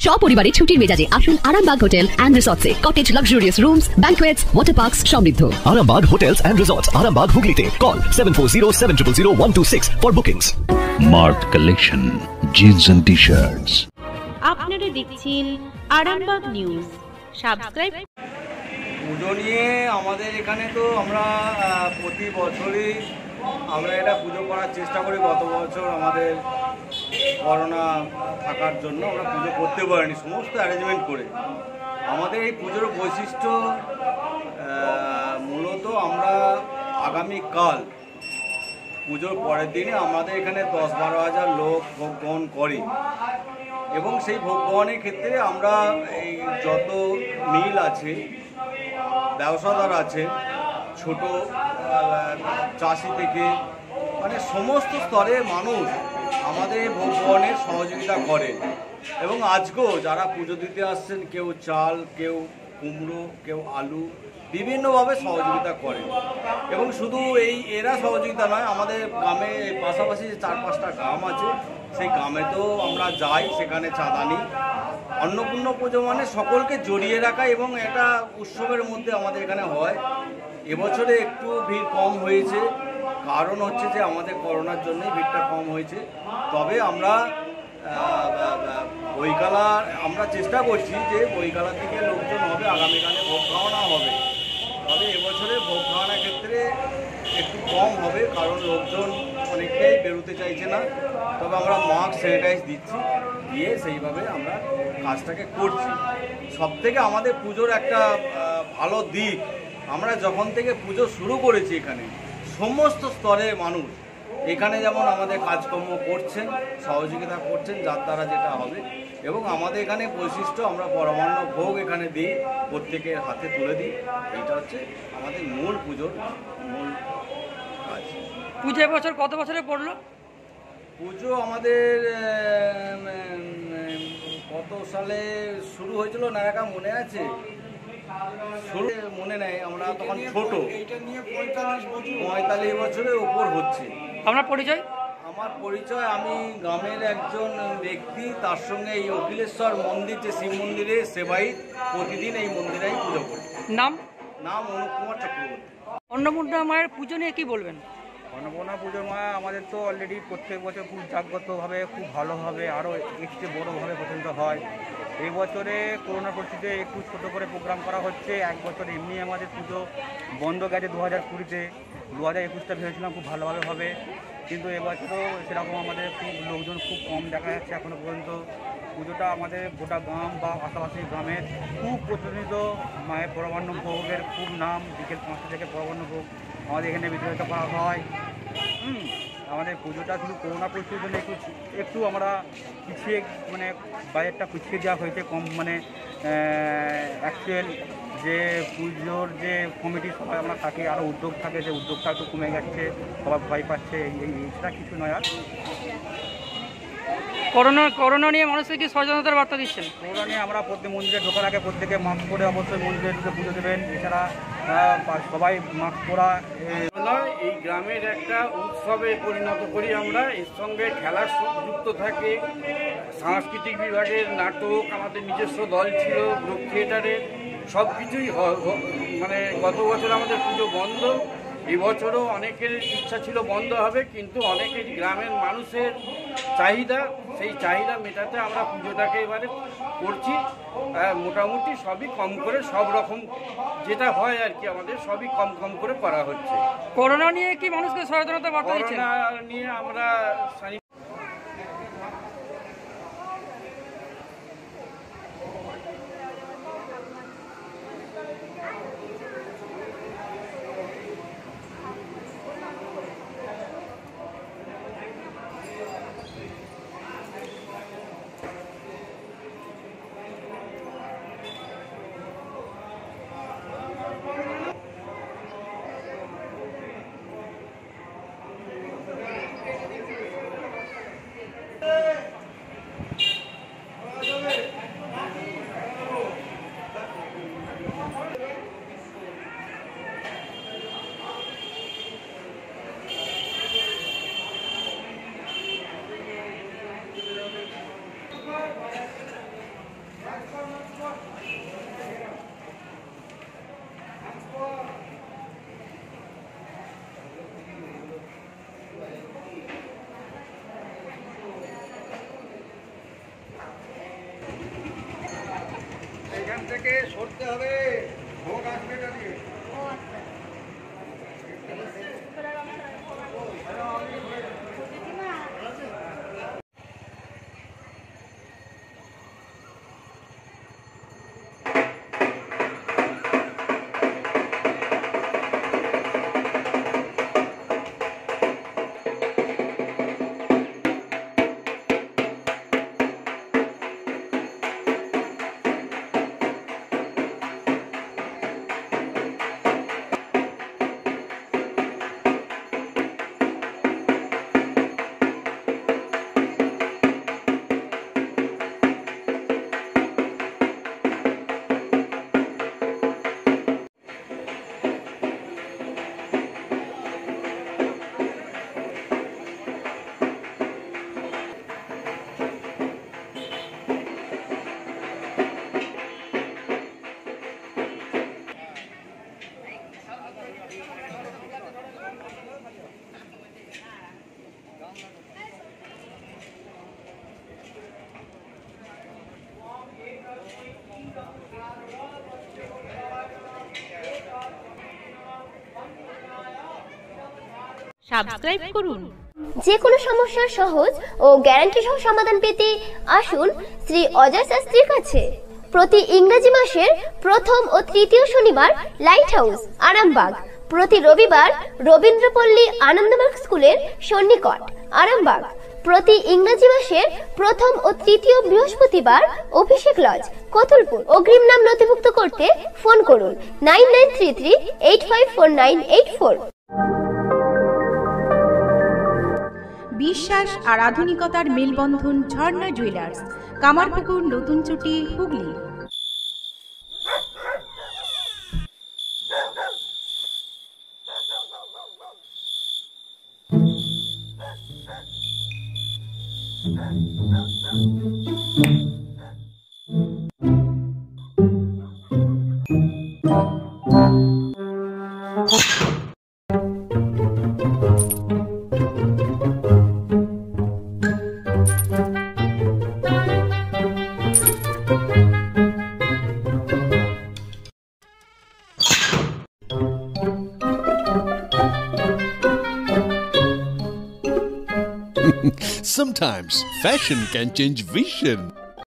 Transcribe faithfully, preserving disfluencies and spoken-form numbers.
সপরিবারে ছুটির মেজাজে আসুন আরামবাগ হোটেল অ্যান্ড রিসর্টসে। Cottage luxurious rooms, banquets, water parks সমৃদ্ধ। Arambag Hotels and Resorts, Arambag Hooghly Call seven four zero seven zero zero one two six for bookings. Mart Collection, Jeans and T-shirts. আপনারা দেখছেন Arambagh news. Subscribe. পুজো নিয়ে আমাদের এখানে তো আমরা প্রতি বছরই আমরা এটা পুজো করার চেষ্টা করি। গত বছর আমাদের করোনা থাকার জন্য আমরা পুজো করতে পারিনি, সমস্ত অ্যারেঞ্জমেন্ট করে। আমাদের এই পুজোর বৈশিষ্ট্য মূলত আমরা আগামীকাল পুজোর পরের দিনে আমাদের এখানে দশ বারো হাজার লোক ভোগ গ্রহণ করে এবং সেই ভোগ গ্রহণের ক্ষেত্রে আমরা এই যত মিল আছে, ব্যবসাদার আছে, ছোট চাষি থেকে মানে সমস্ত স্তরের মানুষ আমাদের এই ভোগ গ্রহণের সহযোগিতা করে এবং আজকেও যারা পুজো দিতে আসছেন কেউ চাল, কেউ কুমড়ো, কেউ আলু বিভিন্নভাবে সহযোগিতা করে। এবং শুধু এই এরা সহযোগিতা নয়, আমাদের গ্রামে পাশাপাশি যে চার পাঁচটা গ্রাম আছে সেই গ্রামেতেও আমরা যাই, সেখানে চাঁদা নিই। অন্নপূর্ণা পুজো মানে সকলকে জড়িয়ে রাখা এবং এটা উৎসবের মধ্যে আমাদের এখানে হয়। এবছরে একটু ভিড় কম হয়েছে, কারণ হচ্ছে যে আমাদের করোনার জন্যই ভিড়টা কম হয়েছে। তবে আমরা বইকালা আমরা চেষ্টা করছি যে বইকালার দিকে লোকজন হবে, আগামীকালে ভোগ খাওয়ানো হবে। তবে এবছরে ভোগ খাওয়ানোর ক্ষেত্রে একটু কম হবে, কারণ লোকজন অনেকটাই বেরোতে চাইছে না। তবে আমরা মাস্ক স্যানিটাইজ দিচ্ছি, দিয়ে সেইভাবে আমরা কাজটাকে করছি। সবথেকে আমাদের পুজোর একটা ভালো দিক, আমরা যখন থেকে পুজো শুরু করেছি এখানে সমস্ত স্তরের মানুষ এখানে যেমন আমাদের কাজকর্ম করছেন, সহযোগিতা করছেন, যার দ্বারা যেটা হবে। এবং আমাদের এখানে বৈশিষ্ট্য, আমরা পরমান্ন ভোগ এখানে দিই, প্রত্যেকের হাতে তুলে দিই। এইটা হচ্ছে আমাদের মূল পুজোর মূল কাজ। পুজো বছর কত বছরে পড়লো? পুজো আমাদের কত সালে শুরু হয়েছিল নায়কা মনে আছে? শুরু মনে নেই, আমরা তখন ছোট, পঁয়তাল্লিশ বছরের উপর হচ্ছে। আপনার পরিচয়? আমার পরিচয়, আমি গ্রামের একজন ব্যক্তি, তার সঙ্গে এই অখিলেশ্বর মন্দির যে শিব মন্দিরে সেবাই, প্রতিদিন এই মন্দিরে পুজো করি। নাম? নাম অনুপ কুমার চক্রবর্তী। অন্নপূর্ণা মায়ের পুজো নিয়ে কি বলবেন? অন্নপূর্ণা পুজোর মা আমাদের তো অলরেডি প্রত্যেক বছর খুব জাগ্রতভাবে, খুব ভালোভাবে, আরও একটু বড়োভাবে পছন্দ হয়। এই বছরে করোনা পরিস্থিতিতে একটু ছোটো করে প্রোগ্রাম করা হচ্ছে। এক বছর এমনি আমাদের পুজো বন্ধ গেছে দু হাজার কুড়িতে, দু হাজার একুশটা ভেবেছিলাম খুব ভালোভাবে হবে, কিন্তু এবছরও সেরকম আমাদের খুব লোকজন খুব কম দেখা যাচ্ছে এখনও পর্যন্ত। পুজোটা আমাদের গোটা গ্রাম বা আশেপাশি গ্রামের খুব প্রচলিত। মায়ের পরমান্ন ভোগের খুব নাম, বিকেল পাঁচটা থেকে পরমান্ন ভোগ আমাদের এখানে বিতরিত করা হয়। হুম আমাদের পুজোটা শুধু করোনা পরিস্থিতির জন্য একটু একটু আমরা পিছিয়ে, মানে বাজেটটা পিছিয়ে দেওয়া হয়েছে কম, মানে অ্যাকচুয়াল যে পুজোর যে কমিটি সবাই আমরা থাকে, আরও উদ্যোগ থাকে, যে উদ্যোগটা একটু কমে যাচ্ছে, সবাই ভয় পাচ্ছে, এই এইটা কিছু নয়। আর করোনা করোনা নিয়ে মানুষকে কি সচেতনতার বার্তা দিচ্ছেন? করোনা নিয়ে আমরা প্রত্যেক মন্দিরে ঢোকার আগে প্রত্যেকে মাস্ক পরে অবশ্যই মন্দিরে ঢুকে পুজো দেবেন। এছাড়া সবাই মাস্ক পরা। এই গ্রামের একটা উৎসবে পরিণত করি আমরা, এর সঙ্গে খেলার যুক্ত থাকে। সাংস্কৃতিক বিভাগের নাটক, আমাদের নিজস্ব দল ছিল, গ্রুপ থিয়েটারের, সব কিছুই মানে গত বছর আমাদের পুজো বন্ধ, এবছরও অনেকের ইচ্ছা ছিল বন্ধ হবে, কিন্তু অনেকের গ্রামের মানুষের চাহিদা, সেই চাহিদা মেটাতে আমরা পুজোটাকে এবারে করছি। মোটামুটি সবই কম করে, সব রকম যেটা হয় আর কি আমাদের সবই কম কম করে করা হচ্ছে। করোনা নিয়ে কি মানুষকে সচেতনতা বার্তা দিচ্ছেন? করোনা নিয়ে আমরা এখান থেকে সরতে হবে, ভোগ আসবে এটা দিয়ে। সাবস্ক্রাইব করুন। যে কোনো সমস্যার সহজ ও গ্যারান্টি সহ সমাধান পেতে আসুন শ্রী অজয় শাস্ত্রীর কাছে। প্রতি ইংরেজি মাসের প্রথম ও তৃতীয় শনিবার লাইট হাউস আরামবাগ, প্রতি রবিবার রবীন্দ্রপল্লী আনন্দমার্গ স্কুলের সন্নিকট আরামবাগ, প্রতি ইংরেজি মাসের প্রথম ও তৃতীয় বৃহস্পতিবার অভিষেক লজ কতুলপুর। অগ্রিম নাম নথিভুক্ত করতে ফোন করুন nine nine three three eight five four nine eight four. বিশ্বাস আর আধুনিকতার মেলবন্ধন ঝর্ণা জুয়েলার্স, কামারপুকুর, নতুন চুটি, Hooghly. Sometimes fashion can change vision.